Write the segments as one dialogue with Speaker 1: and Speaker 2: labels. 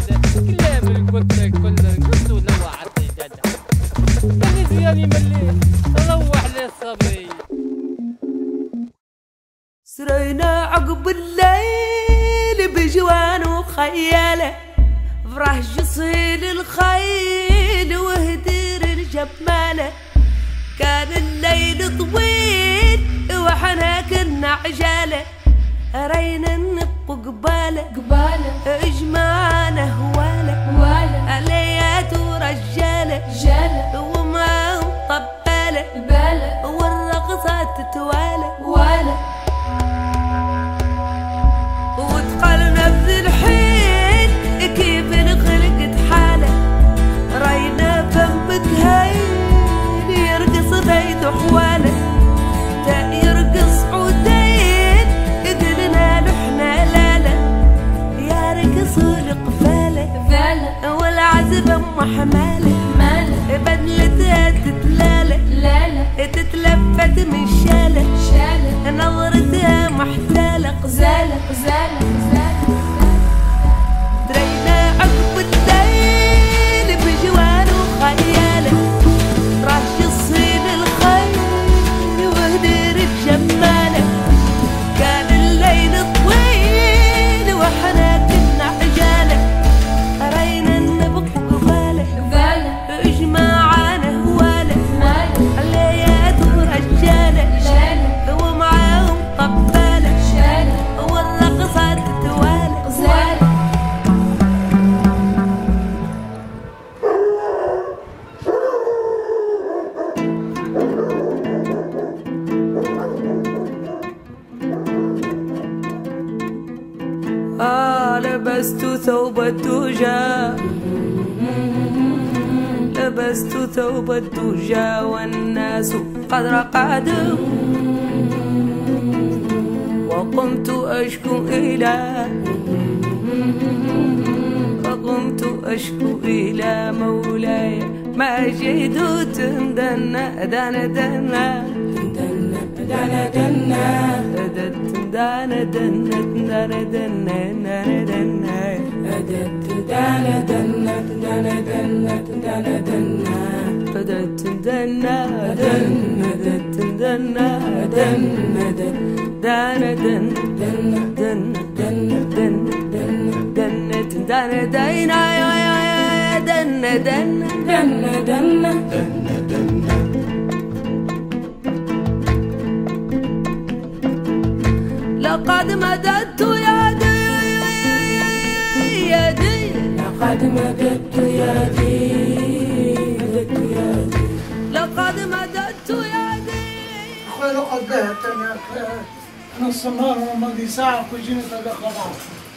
Speaker 1: كلام كنت لوعت جدع كان زياني ملي روح للصبي
Speaker 2: سرينا عقب الليل بجوان وخياله فرح جصيل الخيل وهدير الجماله كان الليل طويل وحنا كنا عجاله رينا نبقى قباله اجمعنا هواله عليات ورجاله ومعهم طباله والرقصات تتوالى ودخلنا بذي الحين كيف انخلقت حاله رينا فم كهيل يرقص بيت حواله يرقص عودين قلنا له احنا لاله يا رقص القفاله والعزب ام حماله بدلتها تتلاله تتلفت من شاله نظرتها محتاله غزاله درينا عقب الليل بجوان وخياله راح يصيل الخيل وهدير الجماله كان الليل طويل وحنا كنا عجاله رينا نبقى قباله اجمعنا هواله عليات ورجاله ومعاهم طباله والرقصات تتوالى لبست ثوب الدجى لبست ثوب الدجى والناس قد رقدوا وقمت أشكو إلى مولاي ما جئت دنا دنا دنا دنا دنا دنا دنا دنا دنا دنا لقد مددت يدي لقد مددت يدي لقد مددت يدي
Speaker 3: أخوي لقد ذهبت أنا السمار وماضي ساعة وجينا تلقى خبر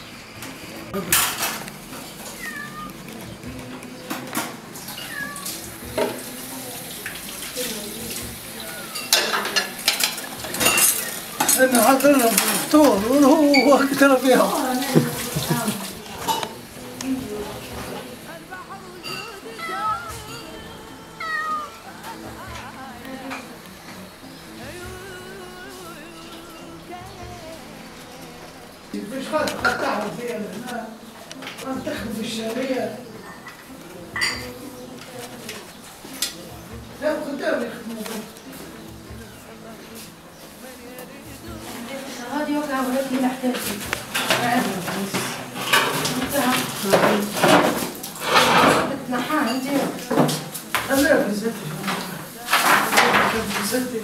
Speaker 3: أنا حضرنا بالفطور وهو أكثر فيها مش قطعوا فيها لأنها تخدم في الشارية لا قدام يخدموا
Speaker 4: هذه وقعة ولكن محتاجة بتنحاها انت
Speaker 3: خليها في زيتي في زيتي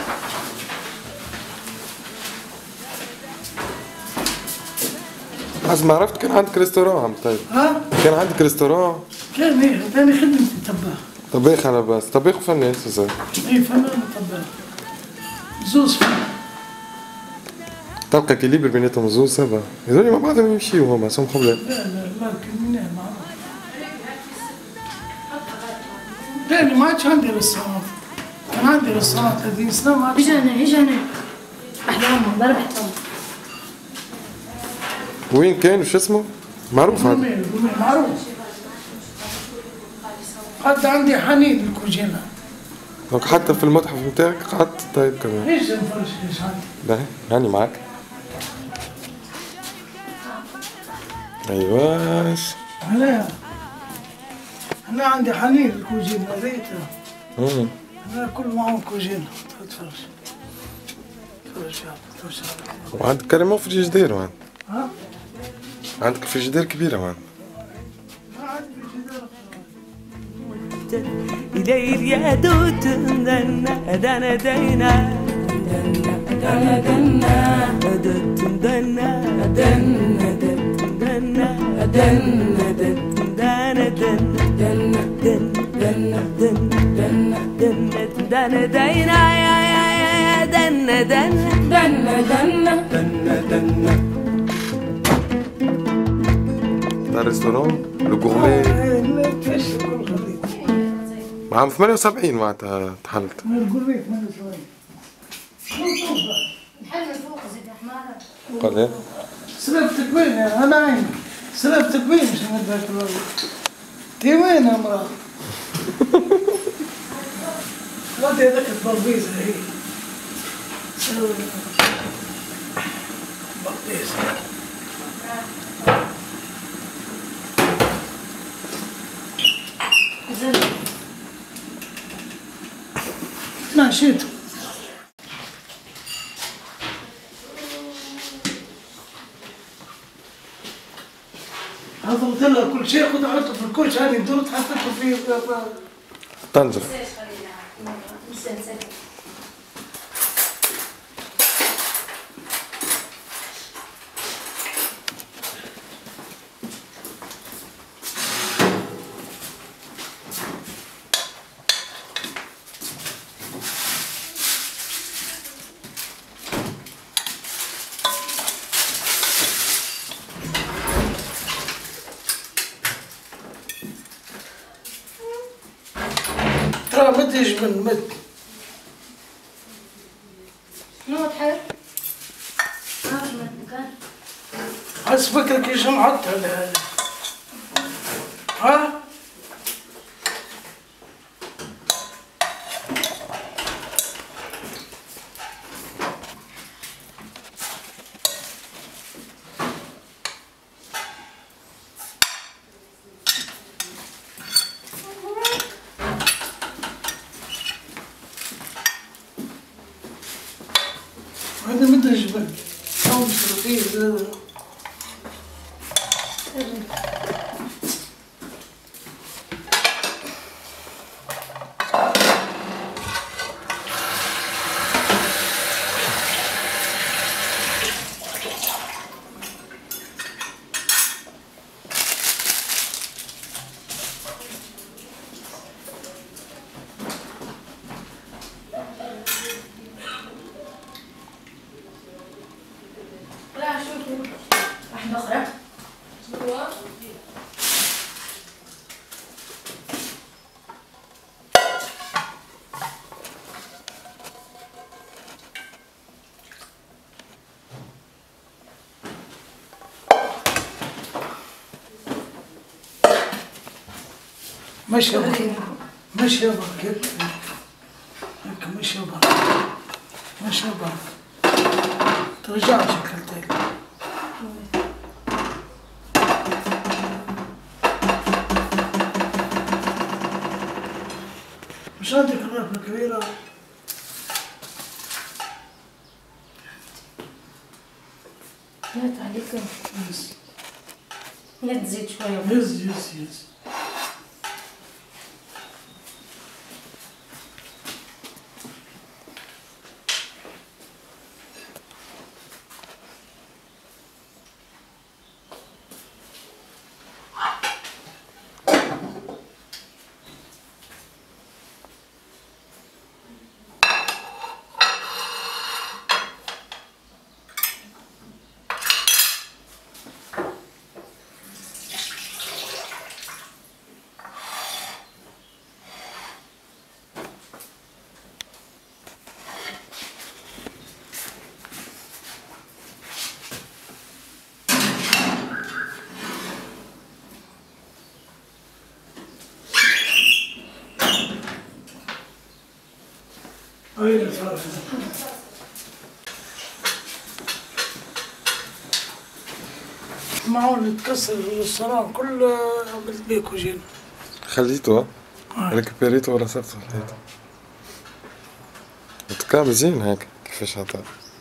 Speaker 5: حسب ما عرفت كان عندك ريستوران عم طيب
Speaker 3: ها؟
Speaker 5: كان عندك ريستوران؟
Speaker 3: كان ايه ثاني خدمتي طباخ
Speaker 5: طباخ انا بس طباخ وفنان سوزان
Speaker 3: ايه فنان وطباخ زوز فنان
Speaker 5: تلقى كليبر بيناتهم زوز سبا هذول مع بعضهم يمشيوا هما سمحوا لي
Speaker 3: لا منين معروف ثاني ما عادش عندي ريستوران كان عندي ريستوران 30 سنة ما عادش
Speaker 4: اجا هنا واحدة أمه ضربت أمه
Speaker 5: وين كان وش اسمه؟ معروف هذا
Speaker 3: معروف قد عندي حنين الكوجينة
Speaker 5: دونك حتى في المتحف نتاعك قعدت طيب كمان
Speaker 3: ايش نفرش ايش عندي؟
Speaker 5: باهي هاني معاك ايواش
Speaker 3: أنا عندي حنين الكوجين هذيتا. أنا كل معهم كوجين. تفرج.
Speaker 5: وعندك كريمون فريجيدير وعندك.
Speaker 3: ها؟
Speaker 5: عندك فريجيدير كبيرة وعندك.
Speaker 2: إلير يا دوت دنا دنا دنا دنا دنا دت دنا دنا دت دنا دنا دت دنا دنا دنا دنا دنا دنا دنا يا يا دنا دنا دنا دنا دنا دنا.
Speaker 5: الريستورون لو غورمي عام 78 معناتها تحلت.
Speaker 3: القريت 78.
Speaker 4: نحل من فوق زيد يا حمارة.
Speaker 5: قال ايه؟
Speaker 3: سلفتك وين يا انا عينك؟ سلفتك وين مش نذاك الراجل؟ تي وين يا مراه؟ ودي هذاك البربيزه هي. بربيزه. ماشيته. حضرت لها كل شيء خذ حطه في الكوش هذه الدور حطيته في
Speaker 5: تنزل.
Speaker 3: ترى مد يجبن مد.
Speaker 4: شنو تحب؟ مكان.
Speaker 3: حس فكرك ايش نحط على هذا؟ ها؟ هذا مد يجبن. أو مشروطين هذا.
Speaker 4: لا شوفوا واحدة أخرى.
Speaker 3: مشي يابا مشي يابا هيك مشي يابا مشي يابا ترجع شكل تاني. مش عندك الرافة كبيرة؟
Speaker 4: لا عليك. لا تزيد شوية.
Speaker 3: يز أين صار؟ المعون تكسر الريستوران كله قلت بيكو جينا.
Speaker 5: خليته ريكبيريته ولا صرت خليته؟ كان زين هيك كيفاش عطاه.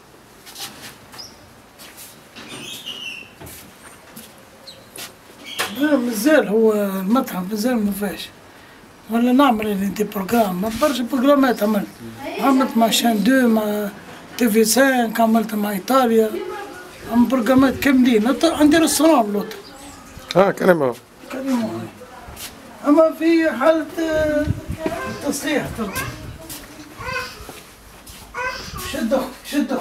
Speaker 3: مازال هو المطعم مازال ما فيهاش ولا نعمل اللي دي بروجرام ما برشا بروجرامات عملت مع شان دو مع تي في 5 عملت مع ايطاليا بروجرامات كاملين عندي ريستوران لوطا
Speaker 5: كلمة
Speaker 3: اما في حالة تصليح شد اختي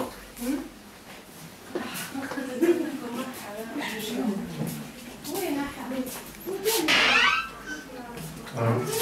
Speaker 4: وين يا حبيبي؟